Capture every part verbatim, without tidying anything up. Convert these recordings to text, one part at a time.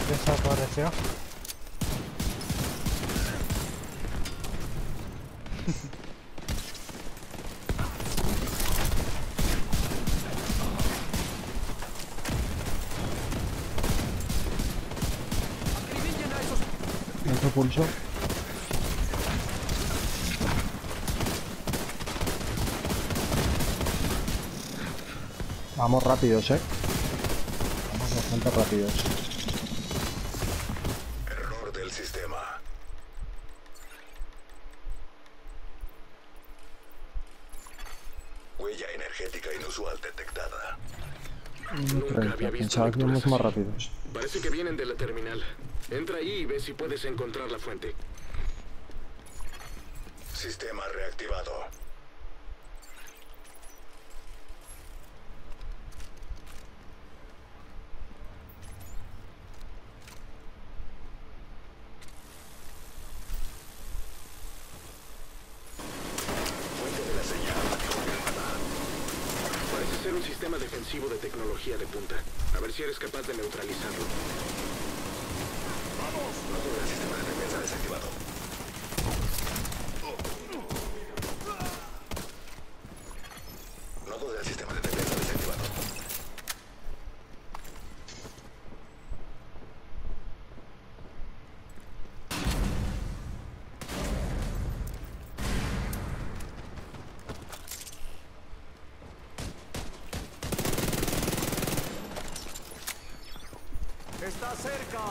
Desapareció. Otro pulso. Vamos rápidos, eh. Vamos bastante rápidos. Error del sistema. Huella energética inusual detectada. Nunca había visto Pensaba que íbamos lecturas más así. rápidos. Parece que vienen de la terminal. Entra ahí y ve si puedes encontrar la fuente. Sistema reactivado. Fuente de la señal confirmada. Parece ser un sistema defensivo de tecnología de punta. A ver si eres capaz de neutralizarlo. Nodo del sistema de defensa desactivado. Nodo del sistema de defensa desactivado. ¡Está cerca!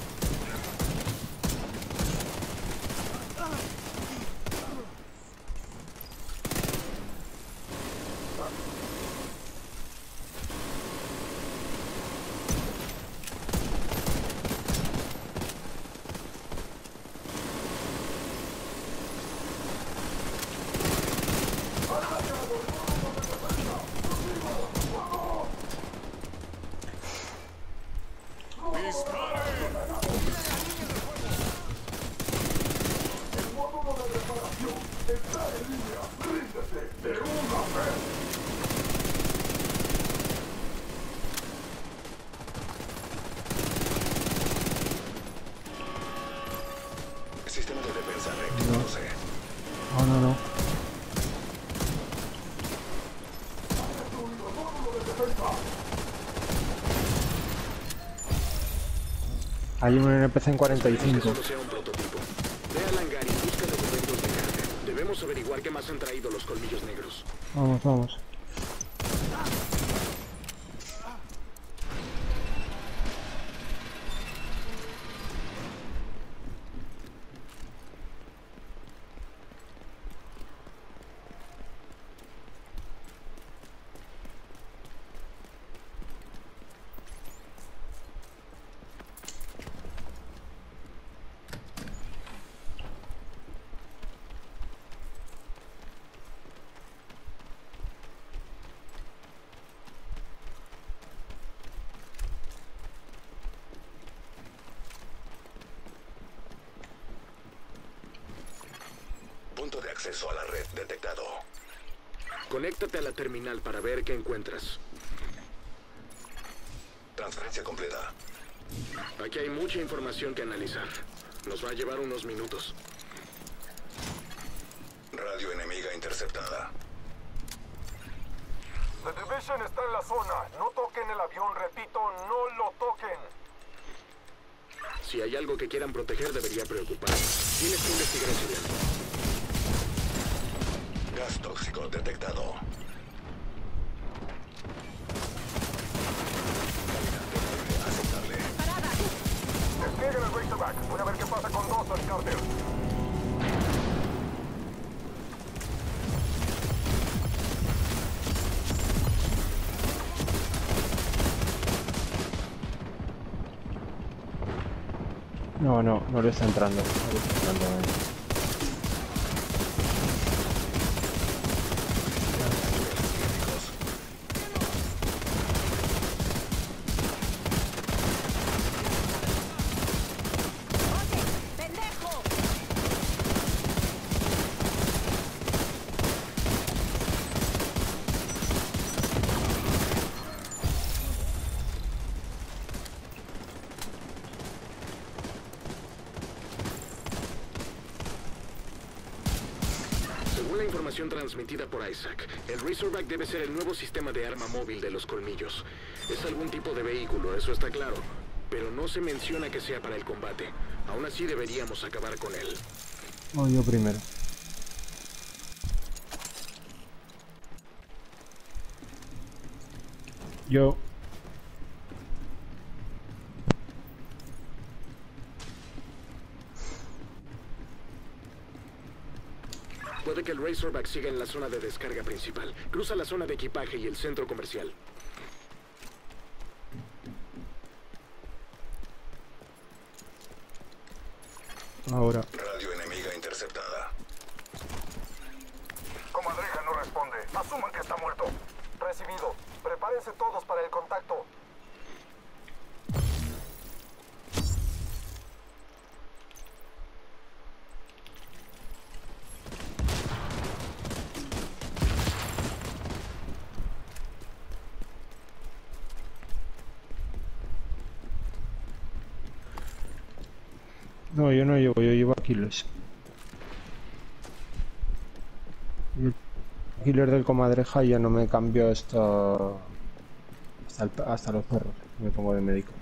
Sistema de defensa reactivándose. No, no, no. Hay un N P C en cuarenta y cinco. Que solo sea un prototipo. Ve al hangar y busca documentos de carga. Debemos averiguar qué más han traído los colmillos negros. Vamos, vamos. Punto de acceso a la red detectado. Conéctate a la terminal para ver qué encuentras. Transferencia completa. Aquí hay mucha información que analizar. Nos va a llevar unos minutos. Radio enemiga interceptada. The Division está en la zona. No toquen el avión, repito, no lo toquen. Si hay algo que quieran proteger, debería preocupar. Tienes que investigar eso bien. Gas tóxico detectado. Aceptable. Desplieguen el Razorback. Voy a ver qué pasa con dos al Carter. No, no, no le está entrando. No le está entrando. eh. la información transmitida por Isaac. El Razorback debe ser el nuevo sistema de arma móvil de los colmillos. Es algún tipo de vehículo, eso está claro. Pero no se menciona que sea para el combate. Aún así deberíamos acabar con él. No, yo primero. Yo. Puede que el Razorback siga en la zona de descarga principal. Cruza la zona de equipaje y el centro comercial. Ahora. Radio enemiga interceptada. Comadreja no responde. Asuman que está muerto. Recibido. Prepárense todos para el contacto. No, yo no llevo, yo llevo a Killers. El Killer del comadreja ya no me cambio esto hasta, el, hasta los perros. Me pongo de médico.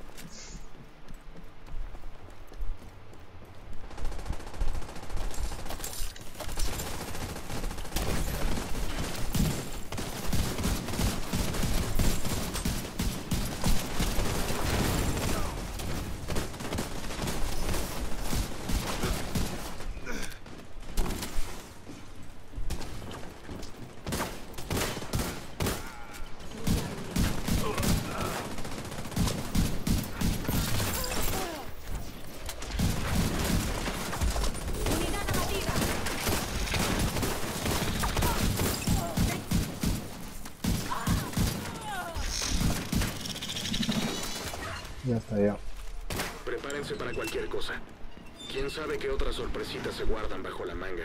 Ya está, ya. Prepárense para cualquier cosa. ¿Quién sabe qué otras sorpresitas se guardan bajo la manga?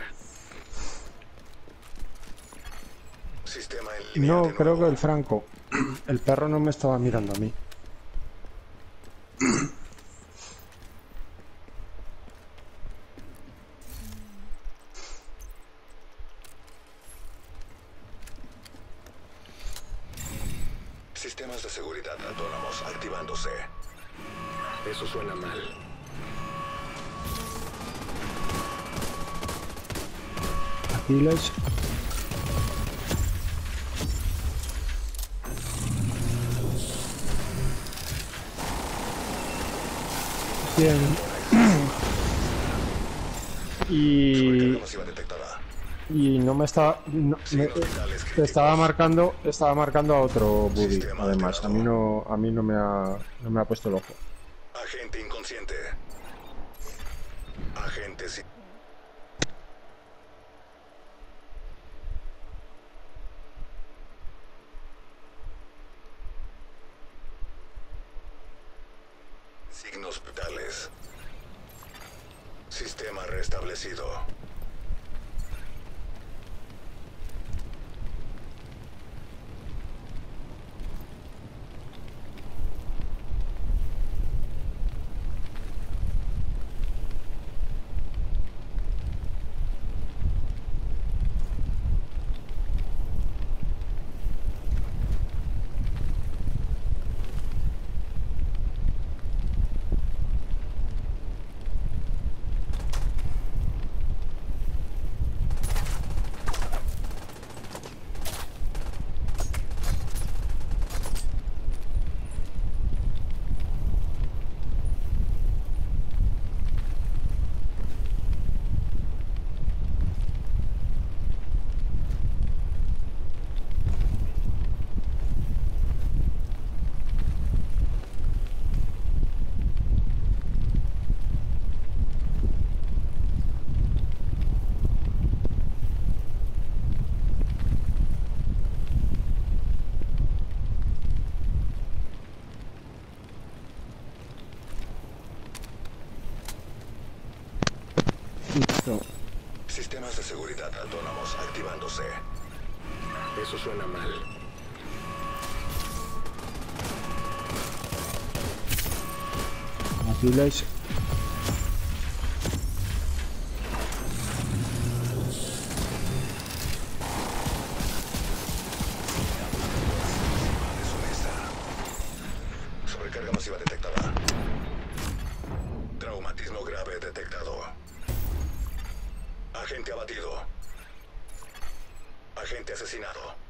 Sistema en línea No, de creo nuevo. que el Franco. El perro no me estaba mirando a mí. Sistemas de seguridad autónomos activándose. Eso suena mal. Killers. Bien. Y, Sobrecarga masiva detectada. y no me estaba no, me, Signos vitales te críticos. estaba marcando estaba marcando a otro buddy. Sistema Además a activado. mí no a mí no me ha no me ha puesto el ojo. Agente inconsciente. Agente si- Signos vitales. Sistema restablecido. Listo. Sistemas de seguridad autónomos activándose. Eso suena mal. Killers. Sobrecarga masiva detectada. Traumatismo grave detectado. Agente abatido. Agente asesinado.